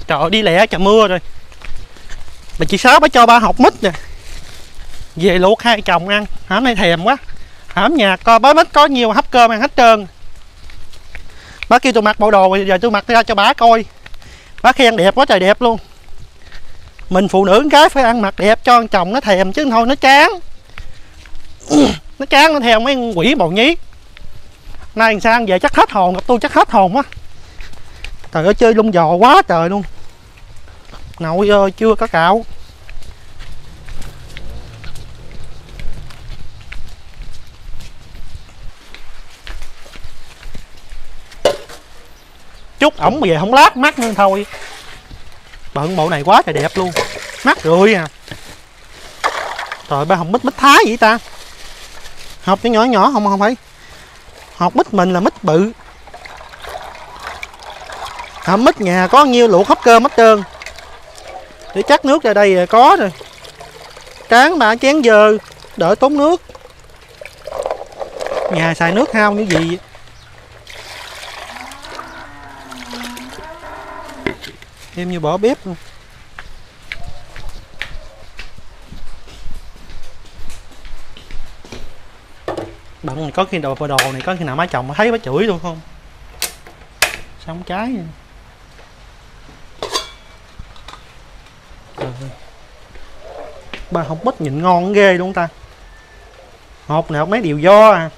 Trời đi lẹ trời mưa rồi. Bà chị Sáu bà cho ba hột mít nè. Về luộc hai chồng ăn. Hả nay thèm quá. Hãm nhà coi bá mít có nhiều hấp cơm ăn hết trơn. Bá kêu tôi mặc bộ đồ giờ tôi mặc ra cho bả coi. Bá khen đẹp quá trời đẹp luôn. Mình phụ nữ gái phải ăn mặc đẹp cho chồng nó thèm chứ thôi nó chán. Nó chán nó theo mấy quỷ bầu nhí. Nay làm sao về chắc hết hồn, gặp tôi chắc hết hồn quá. Trời ơi chơi lung giò quá trời luôn. Nội ơi chưa có cạo. Chút ổng về không lát mắt nữa thôi. Bận bộ này quá trời đẹp luôn. Mắt rưỡi à. Trời ba hồng mít mít Thái vậy ta. Hộp nhỏ nhỏ không phải. Hộp mít mình là mít bự. Hộp mít nhà có nhiêu luộc hấp cơm hết trơn. Để chắc nước ra đây có rồi. Cán bà chén dơ. Đỡ tốn nước. Nhà xài nước hao như gì. Em như bỏ bếp luôn. Bận này có khi đồ này có khi nào má chồng thấy má chửi luôn không? Sao không trái vậy? Ba hột mít nhìn ngon ghê luôn ta. Hột nào mấy điều do à.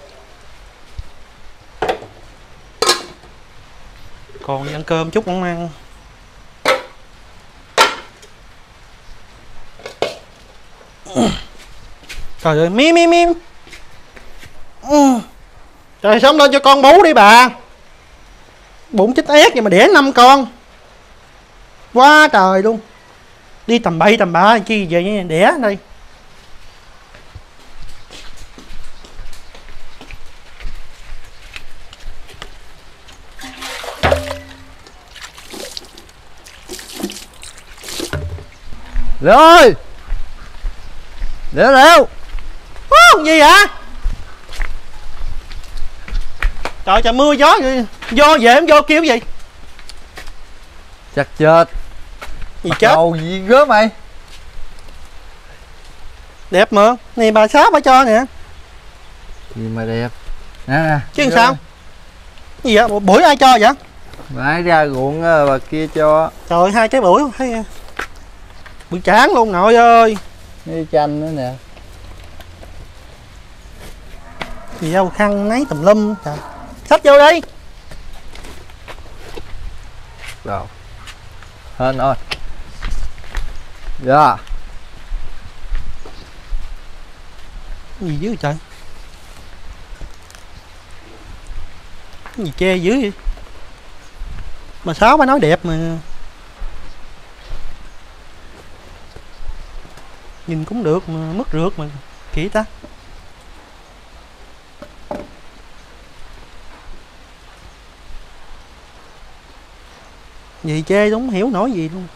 Còn ăn cơm chút không ăn. Trời ơi mím. Trời sống lên cho con bú đi bà. Bụng chết ét vậy mà đẻ 5 con. Quá trời luôn. Đi tầm bậy tầm bạ chi về đẻ đây. Rồi. Leo. Gì vậy? Trời trời mưa gió vô về em vô kêu gì? Chắc chết. Gì bắt chết? đầu gì gớm mày? Đẹp mà. Này bà Sáu bà cho nè. Gì mà đẹp. Nè. Chứ sao? Gì vậy? Bưởi ai cho vậy? Nãy ra ruộng bà kia cho. Trời hai cái bưởi thấy bưởi chán luôn nội ơi. Với chanh nữa nè. Gì đâu khăn nấy tùm lum. Trời. Xách vô đi. Rồi. Hên ơi. Dạ. Gì dữ trời? Gì che dữ vậy? Bà Sáu bà nói đẹp mà. Nhìn cũng được mà mất rượt mà kỹ ta. Gì chê đúng hiểu nổi gì luôn.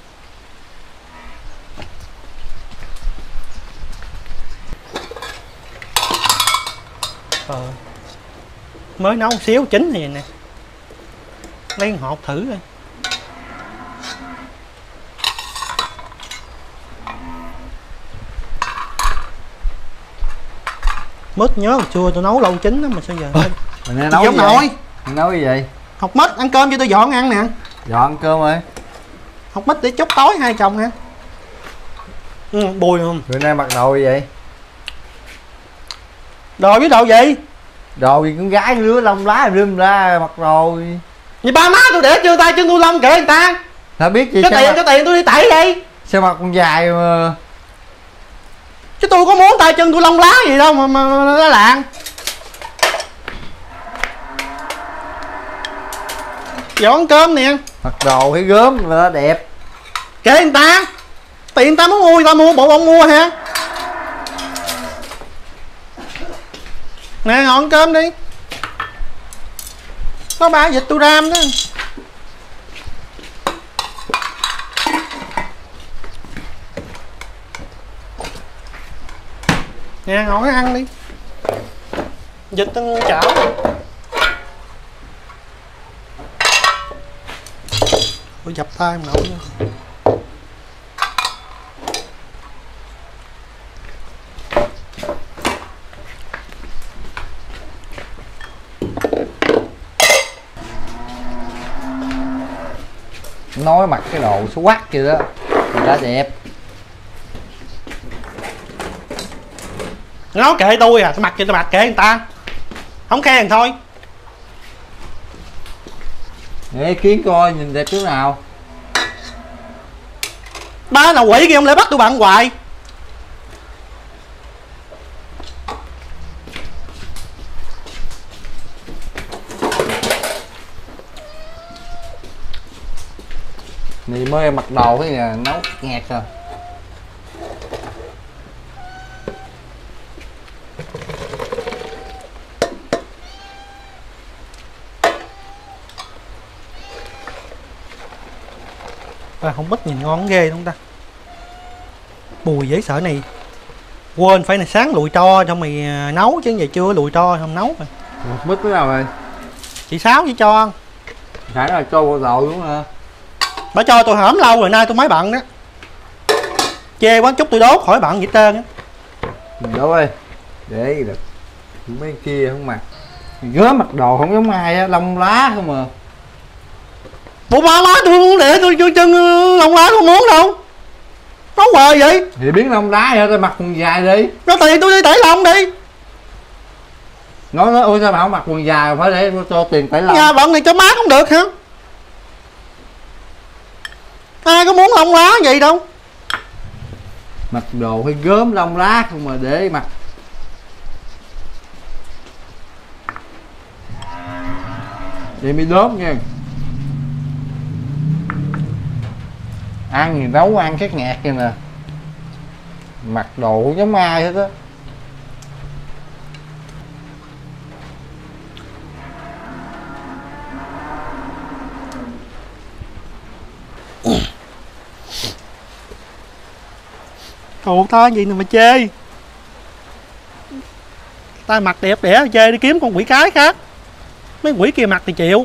Mới nấu xíu chín thì nè. Lấy hột thử coi. Mít nhớ hồi xưa tôi nấu lâu chín đó mà sao giờ. Mình nấu giống nổi. Mình nấu cái gì? Học mít ăn cơm cho tôi dọn ăn nè. Dọn cơm rồi. Học mít để chút tối hai chồng hả? Bùi không? Bữa nay mặc đồ gì vậy? Đồ với đồ gì? Đồ gì con gái lứa lông lá rơm ra mặc đồ. Vậy ba má tôi để chưa tay chân tôi lông kệ người ta. Sao biết gì? Cho tiền tôi đi tẩy đi. Sao mặc con dài mà. Chứ tôi có muốn tay chân tôi lông lá gì đâu mà nó lạng. Dọn cơm nè. Mặc đồ thấy gớm mà nó đẹp. Kệ người ta. Tiền người ta muốn mua người ta mua, bộ ông mua hả? Nè ngọn cơm đi. Có ba vịt tôi ram đó. Nè ngồi cái ăn đi. Vịt ăn chảo. tôi dập tay không nổi nữa. Nói mặc cái đồ xấu quắc kia đó người ta đẹp. Nó kệ tôi à, tôi mặc cho tôi mặc kệ người ta, không khen thôi. Để kiến coi nhìn đẹp chỗ nào. Ba là quỷ kia không lẽ bắt tôi bận hoài. Mày mới mặc đồ cái nhà nấu nghẹt rồi. À, không biết nhìn ngon ghê không ta. Mùi dễ sợ này. Quên phải là sáng lùi tro cho mày nấu chứ giờ chưa lùi tro không nấu rồi. Mít cái nào rồi? Chị Sáu với cho. Phải là cho bộ đồ đúng hả? Bà cho tôi hổm lâu rồi nay tôi mới bận đó. Chê quá chút tôi đốt khỏi bận gì hết trơn á. Đố ơi. Để được. Mấy kia không mặc. Gớm mặc đồ không giống ai á, lông lá không mà. Bộ ba má tôi muốn để tôi chân lông lá không muốn đâu. Nói hoài vậy. Thì biến lông lá vậy tôi mặc quần dài đi. Nó tiền tôi đi tẩy lông đi. Nói ôi sao mà không mặc quần dài phải để cho tiền tẩy lông. Nhà bận này cho má không được hả? Ai có muốn lông lá gì đâu. Mặc đồ hay gớm lông lá không mà để mặc. Vậy mới đốm nha. Ăn thì nấu ăn khác ngạt kìa nè. Mặc đồ không giống ai hết á. Ủa ta gì mà chê. Ta mặc đẹp đẽ chê đi kiếm con quỷ cái khác. Mấy quỷ kia mặc thì chịu.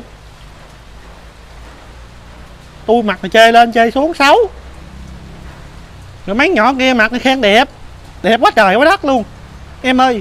Tôi mặc thì chê lên chê xuống xấu. Rồi mấy nhỏ kia mặc thì khen đẹp. Đẹp quá trời quá đất luôn. Em ơi.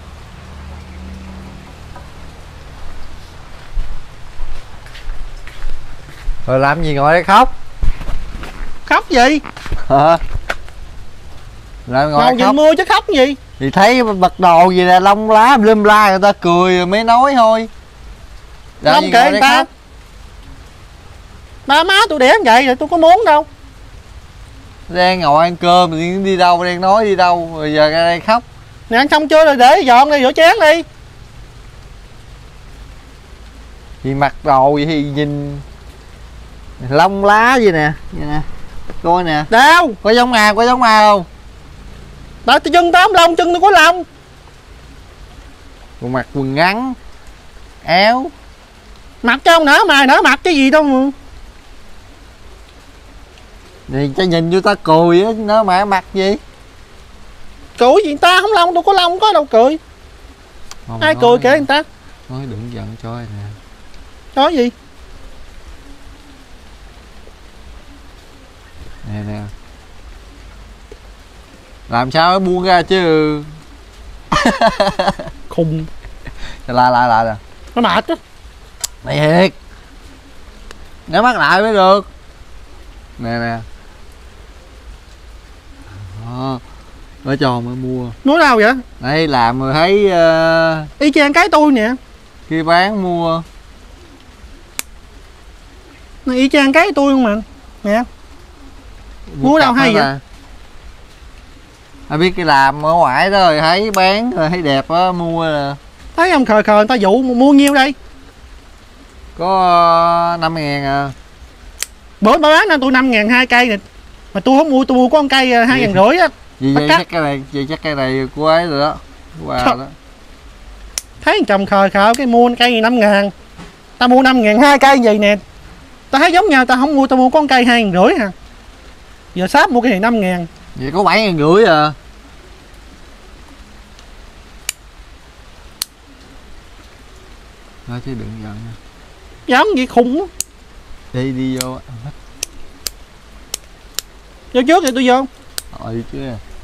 Rồi làm gì ngồi đây khóc? Khóc gì? Hả? Làm ngồi Ngồi khóc. nhìn mưa chứ khóc gì? Thì thấy bật đồ gì là lông lá lum la người ta cười rồi mới nói thôi. Không kệ người ta. Khóc? Ba má tôi đẻ vậy rồi tôi có muốn đâu. Đang ngồi ăn cơm đi đâu, đang nói đi đâu rồi giờ ra đây khóc. Nè ăn xong chưa rồi để dọn đi rửa chén đi. Thì mặc đồ vậy thì nhìn lông lá gì nè, vậy nè. Coi nè. Đâu? Có giống ai, có giống ai không? Tại tôi chân tám lông, chân tôi có lông. Còn mặc quần ngắn, áo. Mặc cho ông nở mày nở mặt cái gì đâu mà. Thì cho nhìn vô ta cười á, nó mà mặc gì? Cười gì người ta không lông, tôi có lông không có đâu cười. Không ai nói, cười kể người ta. nói đừng giận cho nè. Nói gì? Nè nè. Làm sao nó buông ra chứ. Khùng. Lại nè. Nó mệt á. Thiệt. Nhắm mắt lại mới được. Nè nè. Ở trò mới mua. Nói đâu vậy? Đây làm rồi thấy Y chang cái tôi nè. khi bán mua. Nó y chang cái tôi không mà. Nè. Mua đâu hay vậy? Ai biết cái làm ở ngoài đó rồi thấy bán rồi thấy đẹp á mua nè. Thấy ông khờ khờ người ta dụ mua nhiêu đây? Có 5.000 à. Bữa bà bán cho tôi 5.000 2 cây nè. Mà tôi không mua, tôi mua có 1 cây 2.500 á. Vì vậy chắc cái này của ấy rồi đó. Wow đó. Thấy chồng khờ khờ cái mua cây gì 5.000. Ta mua 5.000 2 cây gì nè. Ta thấy giống nhau, ta không mua, ta mua có 1 cây 2.500 hả? Giờ sáp mua cái này 5.000. Vậy có 7.500 à. Nói chứ đừng giận nha. Dám gì khùng. Đi vô. Vô trước thì tôi vô. Rồi chứ.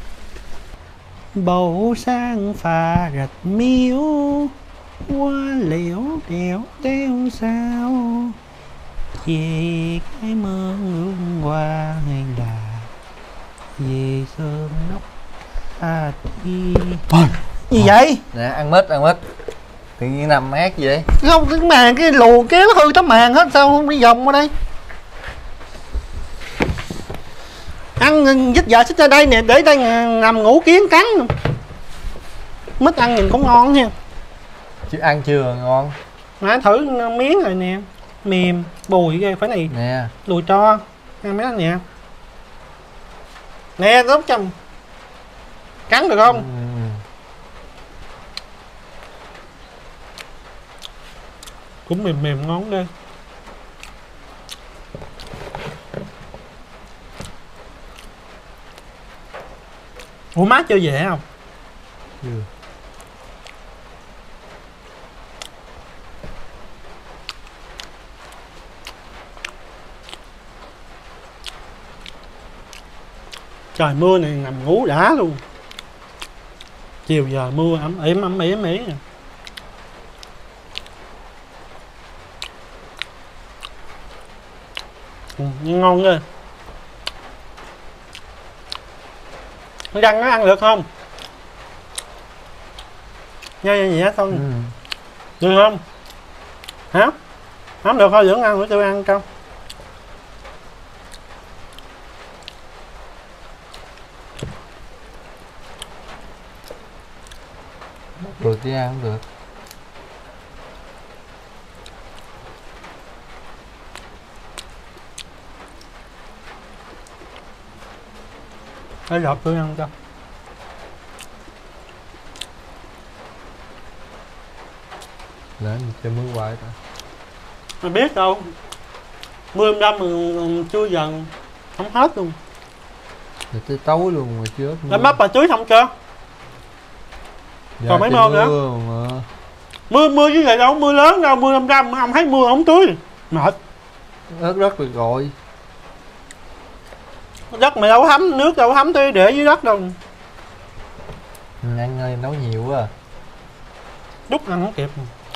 Bầu sang pha rạch miếu, qua liễu đèo téo sao, về cái mơ hương hoa hay là về sơn đốc đi. Gì vậy? Nè ăn mít tự nhiên nằm mát gì vậy? Không, cái màn cái lù kéo hư tấm màn hết, sao không đi vòng qua đây? Ăn dít giờ xích ra đây nè, để đây nằm ngủ kiến cắn. Mít ăn nhìn cũng ngon nha. Chứ ăn chưa ngon. Nãy thử miếng rồi nè, mềm, bùi ghê, phải này Nè. đùi cho. Ăn mấy đó nè. Nè, tốt chồng. Cắn được không? Cũng mềm mềm ngon ghê. Ủa má chưa về không? Chưa. Trời mưa này nằm ngủ đã luôn. Chiều giờ mưa ẩm ĩ nè. Ngon ghê. Nó răng nó ăn được không? Nha vậy thôi. Được không? Hả? Không được thôi, vẫn ăn nữa, tôi ăn không? Được chứ ăn không được. Để lọt tôi ăn cho. Lên cho mưa hoài ta. Mày biết đâu. Mưa đâm chưa dần không hết luôn. Rồi tới tối luôn mà chưa. Đã mất bà chuối không chưa? Dạ, còn mấy môn nữa. Mưa với vậy đâu, mưa lớn đâu, mưa 500, ông thấy mưa không tưới. Mệt. Rất được rồi. Đất mày đâu có thấm, nước đâu có thấm tưới để dưới đất đâu. Ăn ơi nấu nhiều quá à. Đút ăn không kịp.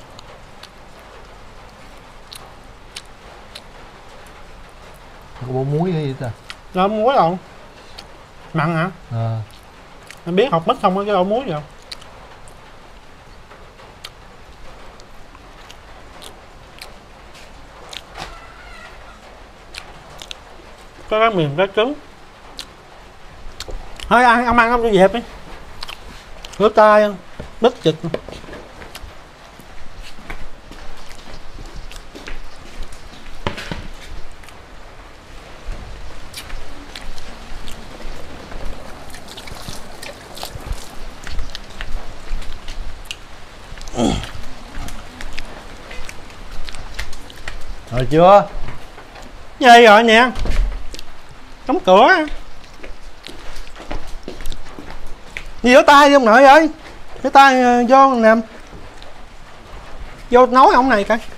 Có bộ muối hay gì ta? Đâu muối đâu. Mặn hả? Em biết học mít không có cái đâu muối đâu. Cái mềm cái cứng. Thôi ăn, ông ăn không tôi dẹp đi. Rửa tay không? Bít chịch. Rồi chưa? Gì rồi nè. Đóng cửa. Đi rửa tay đi ông nội ơi. Rửa tay vô nằm. Vô nói ông này coi.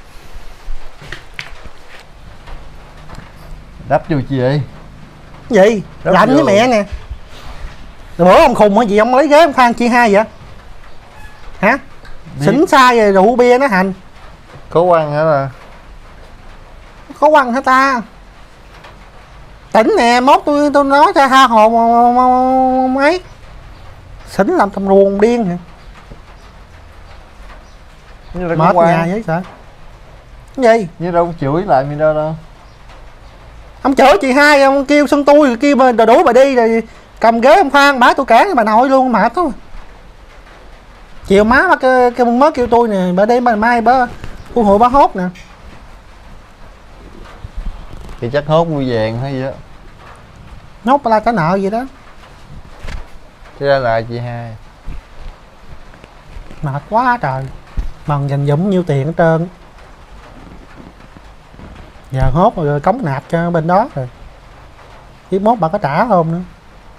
Đắp vô chi vậy? Gì? Đắp Lạnh vô. với mẹ nè. Bữa ông khùng hả gì ông lấy ghế ông Phan chia hai vậy? Hả? Xỉn xa rồi rượu bia nó hành. Có quăng hả là? Có quăng hả ta? Tỉnh nè, mốt tôi nói cho tha hồ mấy. Xỉn làm thầm ruồng điên hả? Mệt nhà vậy sợ. Cái gì? Như đâu chửi lại mình đâu. Ông chửi chị hai, ông kêu xưng tôi rồi kêu rồi đuổi bà đi rồi cầm ghế ông Phan bả tôi cản bà nội luôn mệt thôi. Chiều má bà mới kêu tôi nè, bà đi bà mai bà cô hội bà hốt nè. Thì chắc hốt mua vàng hay gì đó. Hốt bà la trả nợ gì đó. Thế ra là chị hai. Mệt quá trời. Bằng dành dụm nhiêu tiền hết trơn. Giờ hốt rồi cống nạp cho bên đó rồi. Biết mốt bà có trả không nữa.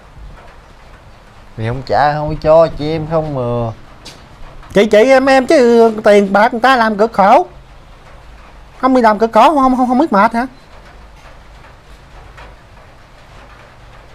Thì không trả không cho chị em không mà. Chị em chứ tiền bạc người ta làm cực khổ. Không đi làm cực khổ không biết mệt hả?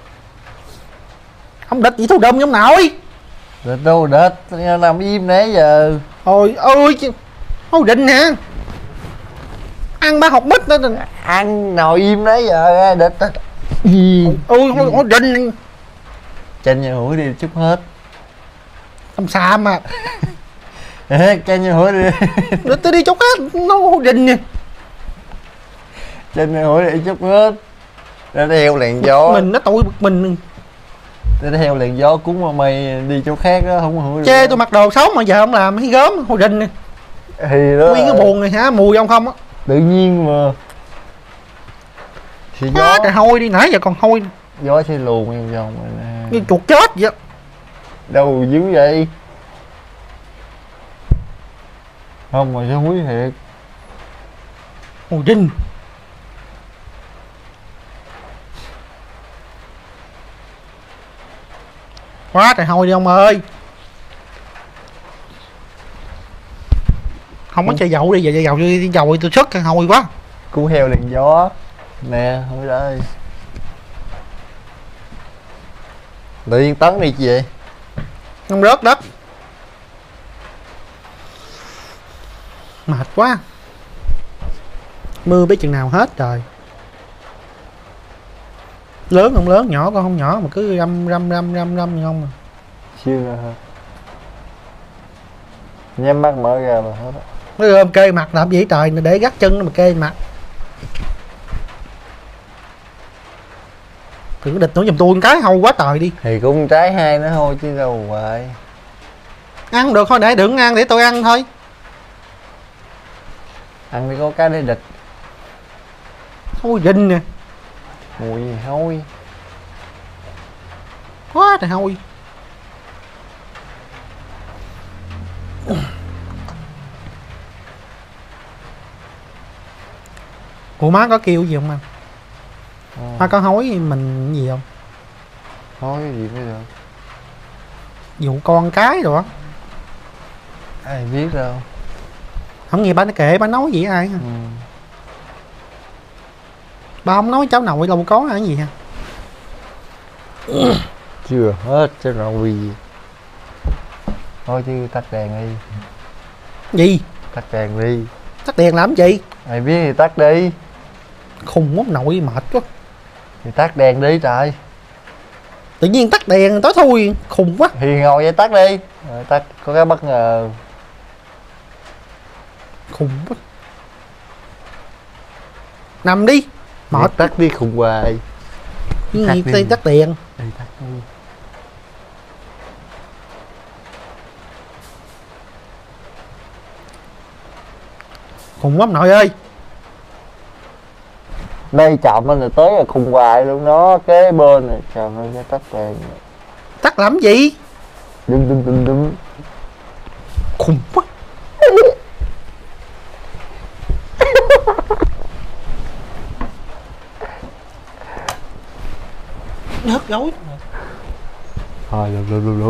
Không địch gì thù đâm giống nội. Địch đâu địch, làm im nãy giờ. Ôi ơi Thôi định nè. Ăn ba học mít đó. Ăn nồi im nãy giờ địch. Ôi thôi định. Tranh nhà hủi đi chút hết. Không xa mà. Tranh nhà hủi đi. Tôi đi chút hết. Nó định nè. Tranh nhà hủi đi chút hết. Nó theo làn gió. Mình nó tụi bực mình. Nó theo làn gió cuốn mà mày đi chỗ khác đó không hủi được. Chê tôi mặc đồ xấu mà giờ không làm thấy gớm. Thôi định nè. Thì đó. Nguyên cái buồn này hả, mùi ông không á. Tự nhiên mà. Thì gió. Trời hôi đi, nãy giờ còn hôi. Gió sẽ luồn em vòng rồi nè. Như chuột chết vậy. Đâu dữ vậy? Không mà sẽ húi thiệt. Ôi Đinh. Quá trời hôi đi ông ơi. Không có chai dầu đi, giờ chai dầu đi dầu đi tôi sức cái hôi quá. Cú heo liền gió. Nè, hôi đây. Tự nhiên tấn đi chị vậy? Không rớt đất. Mệt quá. Mưa biết chừng nào hết trời. Lớn không lớn, nhỏ con không nhỏ mà cứ răm như không à. Siêu ra hả? Nhắm mắt mở ra là hết á. Nó ôm kê mặt làm gì trời, để gắt chân nó mà kê mặt. Đừng có địch nữa giùm tôi một cái hâu quá trời đi. Thì cũng trái hai nữa thôi chứ đâu vậy. Ăn được thôi, để đừng ăn để tôi ăn thôi. Ăn thì có cái để địch. Thôi Đinh nè. Mùi gì hôi. Quá trời hôi. Ủa má có kêu gì không anh? Má có hối mình gì không? Hối cái gì mới được. Dụ con cái rồi á. Ai biết đâu. Không nghe bà nó kể, bà nói gì với ai hả? Bà không nói cháu nội đâu có hả gì hả? Chưa hết cho rồi gì. Thôi chứ tắt đèn đi. Gì? Tắt đèn đi. Tắt đèn làm gì? Ai biết thì tắt đi. Khùng quá nội, mệt quá. Thì tắt đèn đi trời. Tự nhiên tắt đèn tối thui, khùng quá. Thì ngồi vậy tắt đi. Rồi tắt có cái bất ngờ. Khùng quá. Nằm đi. Mệt. Tắt đi khùng hoài. Cái gì tắt đèn. Đi tắt đi. Khùng quá nội ơi. Đây chậm anh rồi tới là khùng hoài luôn đó. Kế bên này trời ơi cái tắt đèn. Tắt làm gì? Đum. Khùng quá. Hất gối. Thôi lụm.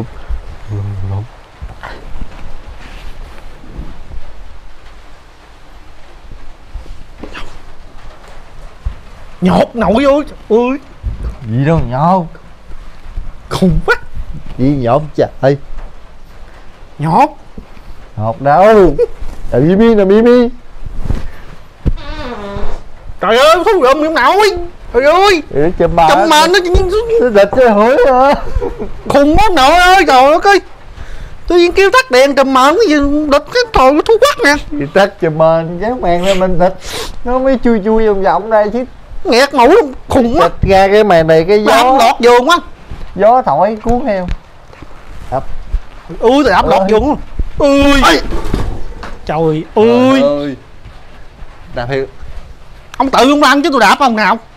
Nhột nội ơi. Ôi. Gì đâu nhột. Khùng quá. Gì nhột trời. Nhột. Nhột đâu. Là Mimi là Mimi. Trời ơi thú rượm miệng nội. Trời ơi. Chùm Chùm mà nó địch chơi hủi hả. khùng quá nội ơi. Trời ơi. Tự nhiên kêu tắt đèn trùm mờ cái gì địch cái trời nó thú quắc nè. Thì tắt chùm mờ dán màn lên mình thịt. Nó mới chui vòng vòng đây chứ. Nghẹt mũi luôn, khùng quá. Thịt ra cái màn này cái gió. Lọt giường quá. Gió thổi cuốn theo. Đập. Ui tôi ập lọt giường luôn. Ui. Trời ơi. Đạp hiệu. Ông tự ông ăn chứ tôi đạp ông nào.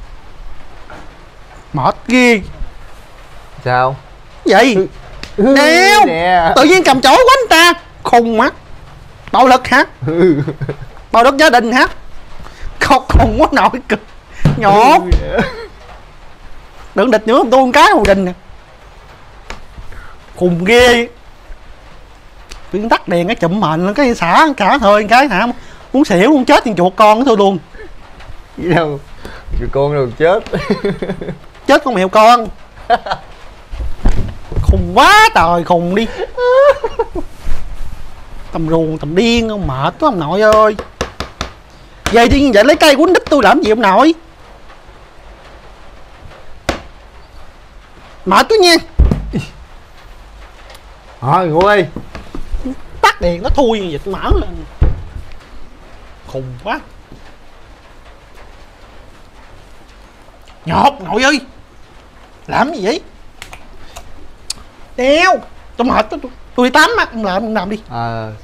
Mệt ghê. Sao? Vậy? Đeo. Nè. Tự nhiên cầm chổi quánh ta. Khùng mắt. Bạo lực hả? Bạo lực gia đình hả? Khùng quá nội cực. Nhột. Đừng địch nữa tôi con cái Hồ Đình nè. Khùng ghê. Tự nhiên tắt đèn cái chụm mền cái xả cả thôi cái hả? Muốn xỉu muốn chết thì chuột con của tôi luôn. Gì đâu. Con đâu chết. Chết con mèo con. Khùng quá trời, khùng đi. Tầm ruồng tầm điên không, mệt quá ông nội ơi. Về đi, vậy lấy cây quýnh đít tôi làm gì ông nội. Mệt quá nha. Thôi ngồi. Tắt đèn nó thui như vậy mở lên. Khùng quá. Nhột nội ơi. Làm gì vậy? Đeo. Tôi mệt, tôi đi tắm á, ông làm đi.